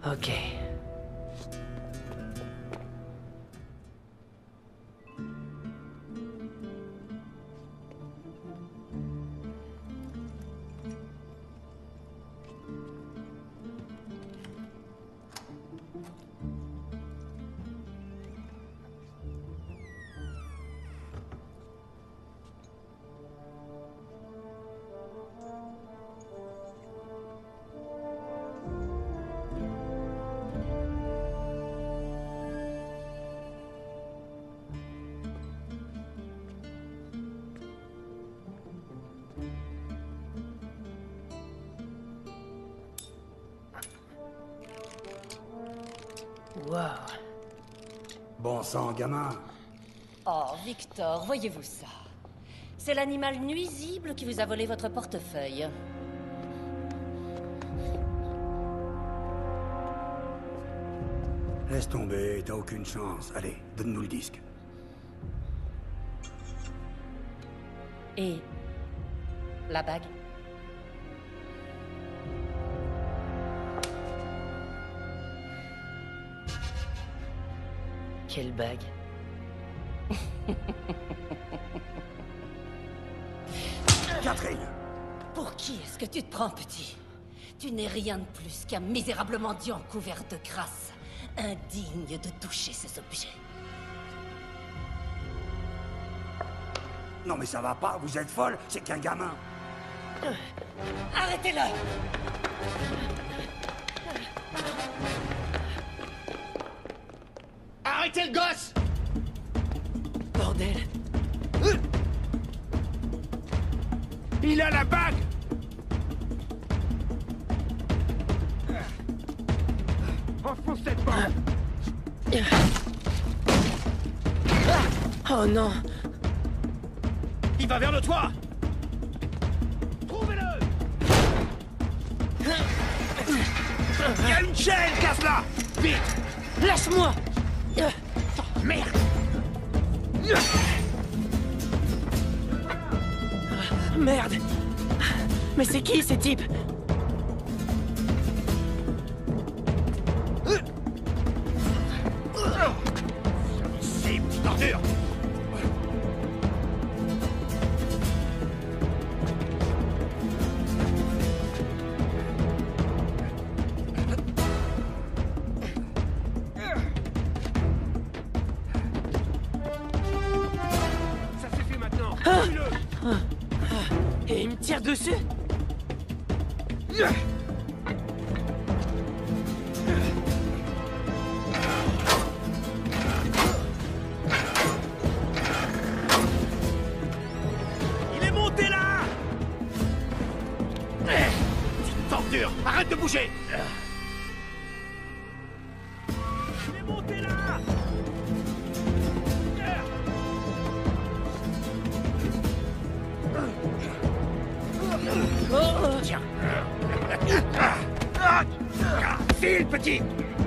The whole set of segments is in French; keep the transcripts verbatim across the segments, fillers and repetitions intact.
Ok. Wow. Bon sang, gamin. Oh, Victor, voyez-vous ça? C'est l'animal nuisible qui vous a volé votre portefeuille. Laisse tomber, t'as aucune chance. Allez, donne-nous le disque. Et... la bague? Quelle bague? Catherine! Pour qui est-ce que tu te prends, petit? Tu n'es rien de plus qu'un misérable mendiant couvert de crasse, indigne de toucher ces objets. Non mais ça va pas, vous êtes folle, c'est qu'un gamin. Arrêtez-le! Arrêtez le gosse! Bordel! Il a la bague! Enfonce cette porte! Oh non! Il va vers le toit! Trouvez-le! Il y a une chaîne, casse-la! Vite! Lâche-moi! Merde! Merde! Mais c'est qui ces types? C'est une petite ordure! Ça suffit maintenant! Tue-le! Et il me tire dessus? Il est monté là! Petite torture! Arrête de bouger! Il est monté là! Tiens! File, petit!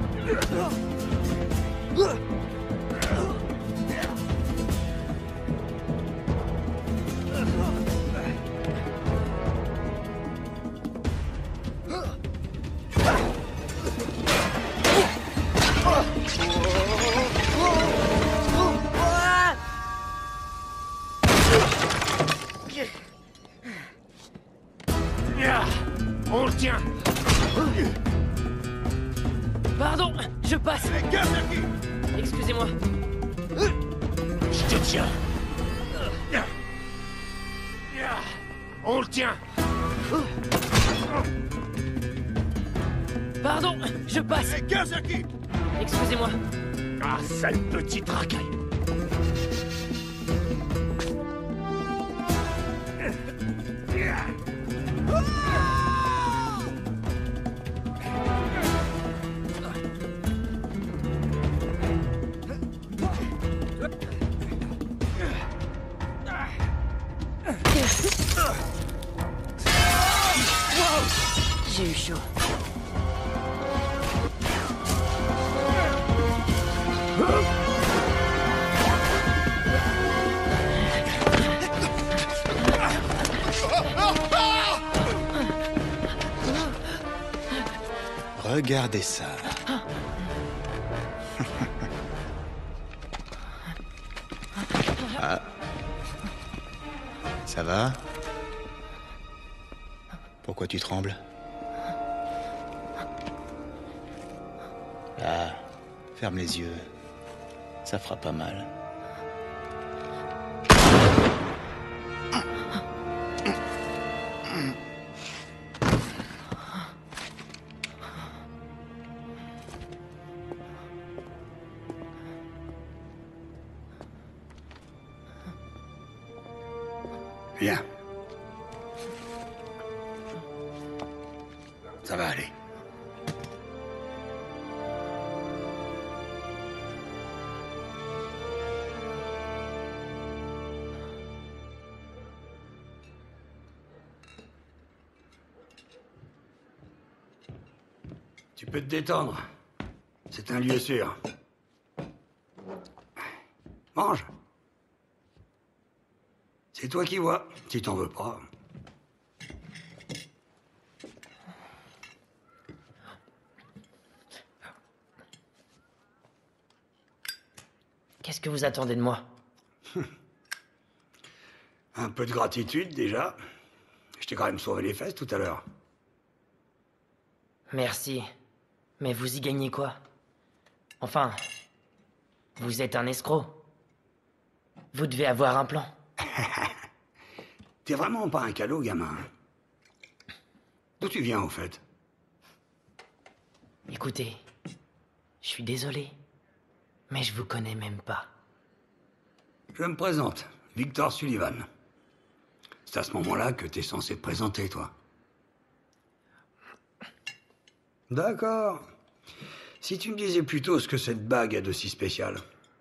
On le tient! Pardon, je passe. Excusez-moi. Je te tiens! On le tient! Pardon, je passe. Excusez-moi. Ah, sale petit racaille! J'ai eu chaud. Regardez ça. Ah. Ça va? Pourquoi tu trembles? Ah, ferme les yeux. Ça fera pas mal. Viens. Ça va aller. Tu peux te détendre. C'est un lieu sûr. Mange. C'est toi qui vois, si t'en veux pas. Qu'est-ce que vous attendez de moi? Un peu de gratitude, déjà. Je t'ai quand même sauvé les fesses tout à l'heure. Merci. Mais vous y gagnez quoi? Enfin... Vous êtes un escroc. Vous devez avoir un plan. T'es vraiment pas un cadeau, gamin. D'où tu viens, au fait? Écoutez, je suis désolé, mais je vous connais même pas. Je me présente, Victor Sullivan. C'est à ce moment-là que t'es censé te présenter, toi. D'accord. Si tu me disais plutôt ce que cette bague a de si spécial.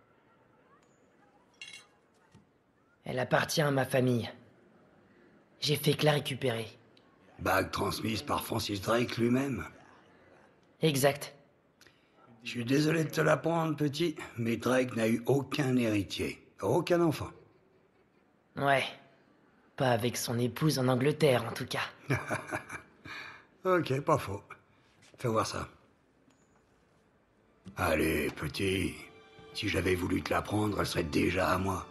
Elle appartient à ma famille. J'ai fait que la récupérer. Bague transmise par Francis Drake lui-même. Exact. Je suis désolé de te l'apprendre, petit, mais Drake n'a eu aucun héritier. Aucun enfant. Ouais. Pas avec son épouse en Angleterre, en tout cas. Ok, pas faux. Fais voir ça. Allez, petit. Si j'avais voulu te l'apprendre, elle serait déjà à moi.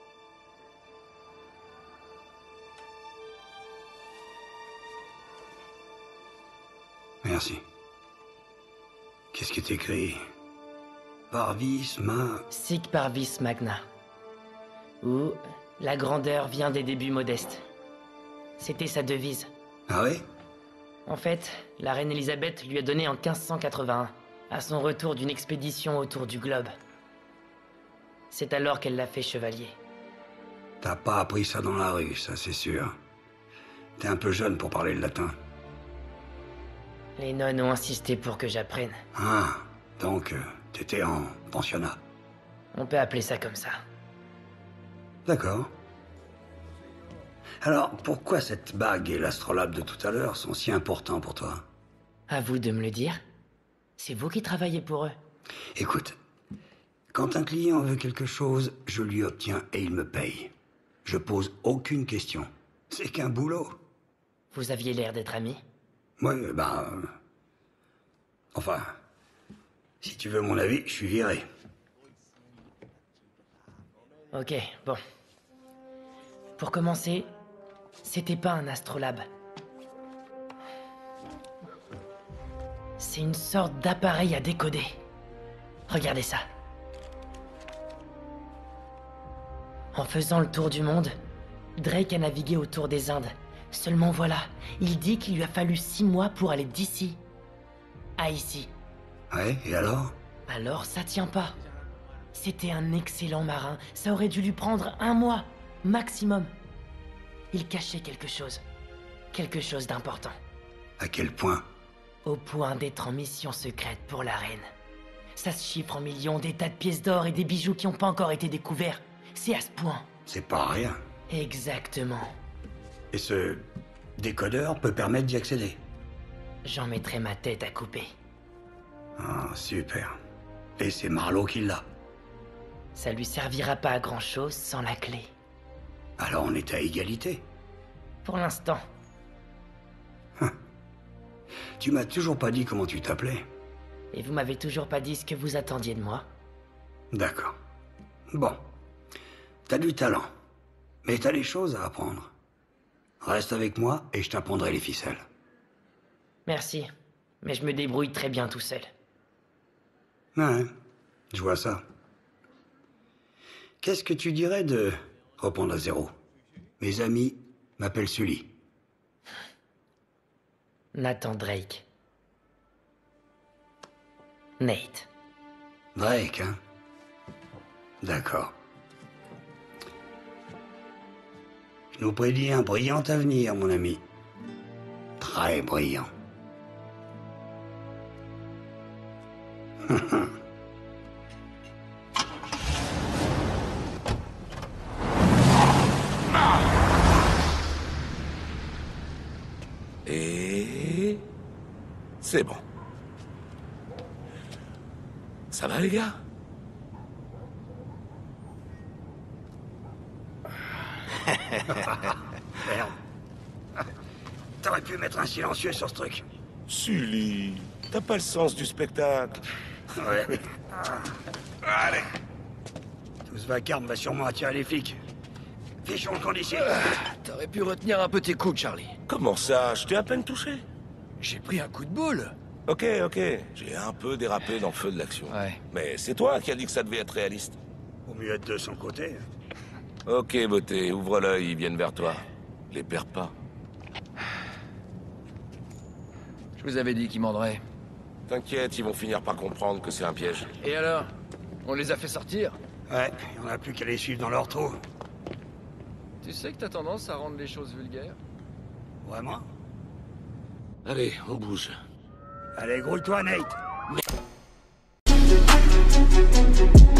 Merci. Qu'est-ce qui est écrit? Parvis ma... Sic parvis magna. Ou la grandeur vient des débuts modestes. C'était sa devise. Ah oui? En fait, la reine Elisabeth lui a donné en quinze cent quatre-vingt-un, à son retour d'une expédition autour du globe. C'est alors qu'elle l'a fait chevalier. T'as pas appris ça dans la rue, ça c'est sûr. T'es un peu jeune pour parler le latin. Les nonnes ont insisté pour que j'apprenne. Ah, donc euh, t'étais en pensionnat. On peut appeler ça comme ça. D'accord. Alors, pourquoi cette bague et l'astrolabe de tout à l'heure sont si importants pour toi? À vous de me le dire. C'est vous qui travaillez pour eux. Écoute, quand un client veut quelque chose, je lui obtiens et il me paye. Je pose aucune question. C'est qu'un boulot. Vous aviez l'air d'être amis. Ouais, ben... euh, Enfin, si tu veux mon avis, je suis viré. Ok, bon. Pour commencer, c'était pas un astrolabe. C'est une sorte d'appareil à décoder. Regardez ça. En faisant le tour du monde, Drake a navigué autour des Indes. Seulement voilà, il dit qu'il lui a fallu six mois pour aller d'ici à ici. Ouais, et alors? Alors ça tient pas. C'était un excellent marin, ça aurait dû lui prendre un mois, maximum. Il cachait quelque chose. Quelque chose d'important. À quel point? Au point d'être en mission secrète pour la reine. Ça se chiffre en millions, des tas de pièces d'or et des bijoux qui n'ont pas encore été découverts. C'est à ce point. C'est pas rien. Exactement. Et ce décodeur peut permettre d'y accéder. J'en mettrai ma tête à couper. Ah, super. Et c'est Marlowe qui l'a. Ça lui servira pas à grand chose sans la clé. Alors on est à égalité. Pour l'instant. Tu m'as toujours pas dit comment tu t'appelais. Et vous m'avez toujours pas dit ce que vous attendiez de moi. D'accord. Bon. T'as du talent. Mais t'as des choses à apprendre. Reste avec moi et je t'apprendrai les ficelles. Merci, mais je me débrouille très bien tout seul. Ouais, je vois ça. Qu'est-ce que tu dirais de reprendre à zéro? Mes amis m'appellent Sully. Nathan Drake. Nate. Drake, hein? D'accord. Je nous prédis un brillant avenir, mon ami. Très brillant. Et... c'est bon. Ça va, les gars? Merde. T'aurais pu mettre un silencieux sur ce truc. Sully, t'as pas le sens du spectacle. Ouais. Allez. Tout ce vacarme va sûrement attirer les flics. Fichons le camp d'ici. T'aurais pu retenir un peu tes coups, Charlie. Comment ça? Je t'ai à peine touché. J'ai pris un coup de boule. Ok, ok. J'ai un peu dérapé dans le feu de l'action. Ouais. Mais c'est toi qui as dit que ça devait être réaliste. Vaut mieux être de son côté. Ok, beauté, ouvre l'œil, ils viennent vers toi. Les perds pas. Je vous avais dit qu'ils m'enderaient. T'inquiète, ils vont finir par comprendre que c'est un piège. Et alors? On les a fait sortir? Ouais, il n'y en a plus qu'à les suivre dans leur trou. Tu sais que t'as tendance à rendre les choses vulgaires? Vraiment? Allez, on bouge. Allez, grouille-toi, Nate.